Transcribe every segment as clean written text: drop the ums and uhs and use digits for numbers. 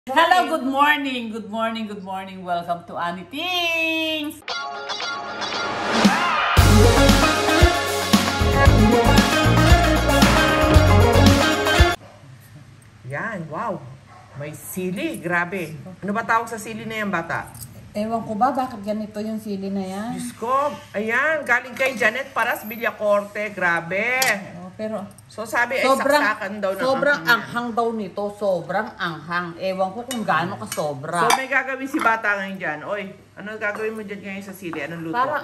Hello, good morning, good morning, good morning. Welcome to Ani Things. Yan, wow. May sili, grabe. Ano ba tawag sa sili na yan, bata? Ewan ko ba, bakit ganito yung sili na yan? Diyos ko, ayan, galing kay Janet Villacorte, grabe. Pero So sabi, sobrang, saksakan daw ng sobrang anghang daw nito, sobrang anghang. Ewan ko kung gaano ka sobra. So may gagawin si bata ngayon dyan. Oy, ano gagawin mo dyan ngayon sa sili? Anong luto? Parang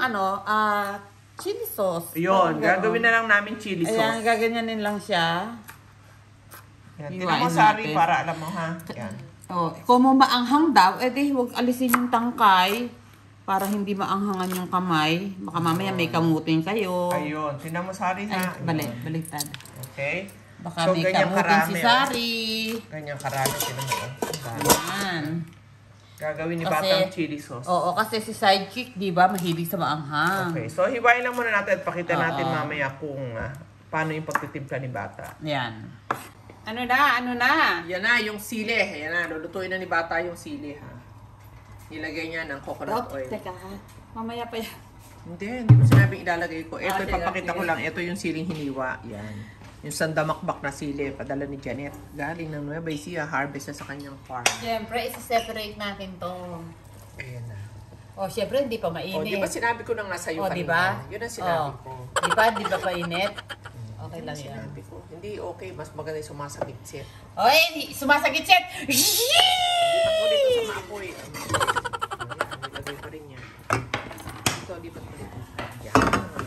chili sauce. Yun, gagawin na lang namin chili sauce. Ayan, gaganyanin lang siya. Yan, tinan mo, Sari, para alam mo, ha? Yan. Oh, kung mo maanghang daw, edi huwag alisin yung tangkay para hindi maanghangan yung kamay. Baka mamaya may kamutin kayo. Ayun, tinan mo, Sari, ha? Ay, baliktad. Okay. Baka so, may kamutin si Sari. Ganyang karami, tinan mo. Ayan. Gagawin ni Batang chili sauce. Oo, kasi si sidekick, di ba, mahilig sa maanghang. Okay, so hiwain lang muna natin at pakita natin mamaya kung paano yung pagtitimpla ni Bata. Yan. Ano na? Yan na, yung sili. Yan na, lulutuin na ni Bata yung sili, ha. Nilagay niya ng coconut oil. Teka ha, mamaya pa yan. Hindi mo sinabing ilalagay ko. Ito, ipapakita ko lang. Ito yung siling hiniwa. Yan. Yung sandamakbak na sili, padala ni Janet. Galing ng Nueva Ecija, harvest na sa kanyang farm. Siyempre, isa-separate natin to. Ayan na. O, siyempre, hindi pa mainit. O, di ba sinabi ko na nga sa'yo kanina? Diba? Yun ang sinabi ko. Di ba painit? Okay lang yan. Sinabi ko. Hindi okay, mas maganda yung sumasagit-sit. Oy, sumasagit-sit! Hindi pa ko dito sa maapoy. Ayan, nilagay ko rin yan. Ito, lipat ko dito. Yan.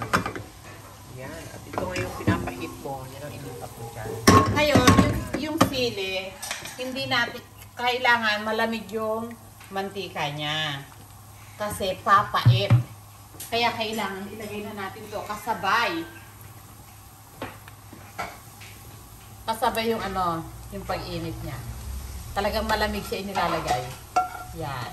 Yan. At ito nga yung pinapahit mo. Yan ang ilipat mo dyan. Ngayon, yung sili, hindi natin kailangan malamig yung mantika niya. Kasi papait. Kaya kailangan ilagay na natin to kasabay. Kasabay yung yung pag-init niya. Talagang malamig siya inilalagay. Yan.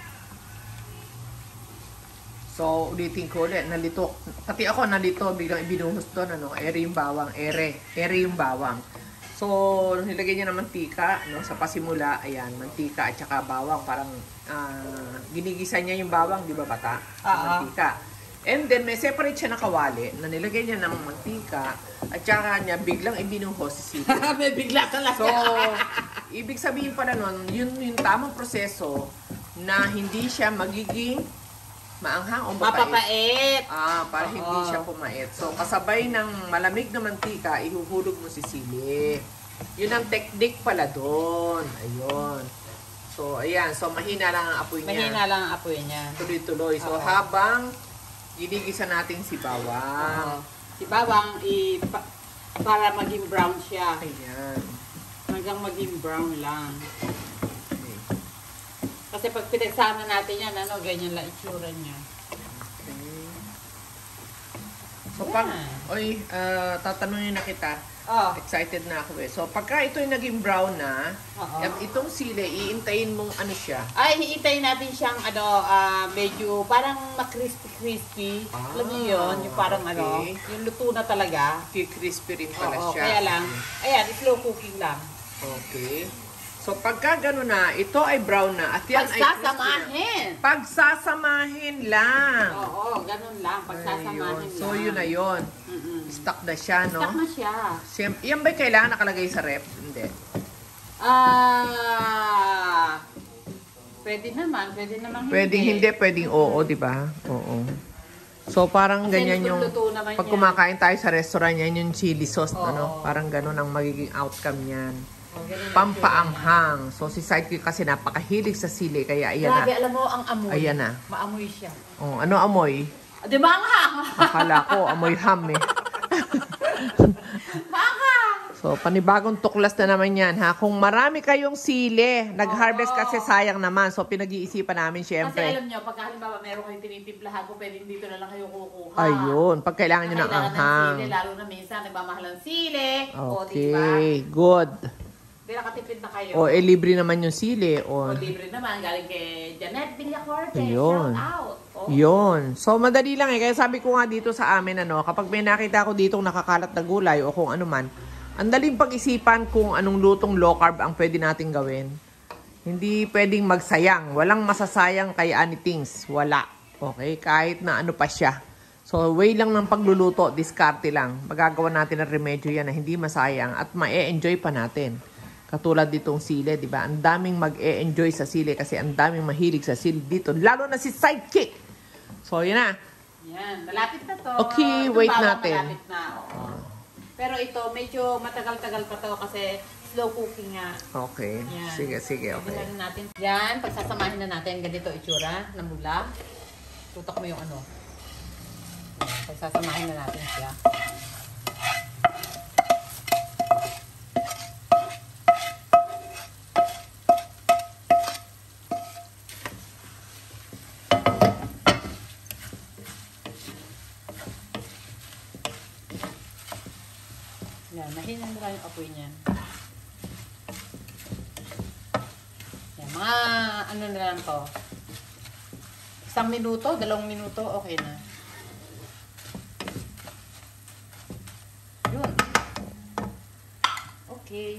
So, ulitin ko ulit. Nalito. Pati ako nalito. Biglang ibinuhos doon. Ere yung bawang. Ere yung bawang. So, nilagay niya ng mantika. Sa pasimula, ayan, mantika at saka bawang. Parang ginigisa niya yung bawang, di ba, Bata? Mantika. And then, may separate siya na kawali na nilagay niya ng mantika at saka niya biglang ibinuhos si sili. May bigla talaga. So, ibig sabihin pala nun, yun yung tamang proseso na hindi siya magiging maanghang o mapapait. Para hindi siya pumait. So, kasabay ng malamig na mantika, ihuhulog mo si sili. Yun ang technique pala doon. Ayun. So, ayan. So, mahina lang ang apoy niya. Mahina lang ang apoy niya. Tuloy-tuloy. So, habang ginigisa natin si bawang. Si bawang, para maging brown siya. Ayan. Hanggang maging brown lang. Kasi pag pinagsama natin yan, ganyan lang itsura niya. Okay. So, tatanungin na kita. Excited na ako eh. So, pagka ito yung naging brown na, at itong sili, iintayin mong siya? Ay, iintayin natin siyang, medyo parang ma-crispy-crispy. Alam niyo yun? Yung parang yung luto na talaga. Crispy rin pala siya. Kaya lang, ayan, slow cooking lang. Okay. So, pagka gano'n na, ito ay brown na, at yan pagsasamahin! Pagsasamahin lang! Oo, ganun lang. Pagsasamahin lang. So, yun na yun. Stuck na siya, no? Stuck na siya. Yan ba'y kailangan nakalagay sa rep? Hindi. Pwede naman hindi. Pwedeng hindi, pwedeng oo, di ba? Oo. So, parang kasi ganyan yung, pag kumakain tayo sa restaurant, yan yung chili sauce, parang ganun ang magiging outcome yan. Pampaanghang. So, si Sidekick kasi napakahilig sa sili, kaya ayan na. Grabe, alam mo, ang amoy. Ayan na. Maamoy siya. Oh, ano amoy? Di ba anghang? Akala ko, amoy ham eh. Maanghang! So, panibagong tuklas na naman yan, ha? Kung marami kayong sili, nag-harvest kasi sayang naman. So, pinag-iisipan namin, syempre. Kasi alam nyo, pagka halimbawa meron kayong tinitimplahan ko, pwedeng dito na lang kayo kukuha. Ayun, pag kailangan nyo ng anghang. Kailangan ng sili, lalo na minsan, nagmamahal ng sili. Okay, good. Hindi nakatipid na kayo. Libre naman yung sili. Libre naman, galing kay Janet Villacorte. Ayun. Shout out. Yun. So, madali lang eh. Kaya sabi ko nga dito sa amin, kapag may nakita ko ditong nakakalat na gulay o kung ano man, ang daling pag-isipan kung anong lutong low carb ang pwede natin gawin. Hindi pwedeng magsayang. Walang masasayang kay anythings. Wala. Okay? Kahit na ano pa siya. So, way lang ng pagluluto. Diskarte lang. Magagawa natin ng remedyo yan na hindi masayang at ma-enjoy pa natin. Katulad ditong sili, di ba? Ang daming mag-enjoy sa sili kasi ang daming mahilig sa sili dito. Lalo na si sidekick. So, yun na. Yan. Malapit na to. Okay, Itong wait bawang natin. Malapit na. Oo. Pero ito, medyo matagal-tagal pa to kasi slow cooking nga. Okay. Yan. Sige, sige. Okay. Tignan natin. Yan, pagsasamahin na natin ganito itsura na mula. Tutok mo yung ano. Pagsasamahin na natin siya. Yan, nahinan mo lang yung apoy niyan. Yan, mga ano na lang to. 1 minuto, 2 minuto, okay na. Yun. Okay.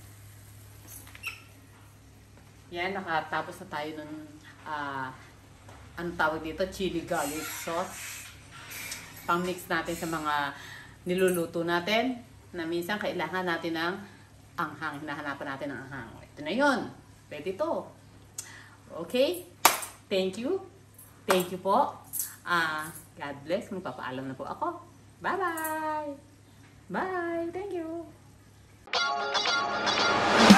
Yan, nakatapos na tayo nun, ano tawag dito, chili garlic sauce. Pang-mix natin sa mga niluluto natin na minsan kailangan natin ng anghang. Hinahanapan natin ng anghang. Ito na yun. Pwede to. Okay? Thank you. Thank you po. God bless. Magpapaalam na po ako. Bye-bye. Bye. Thank you.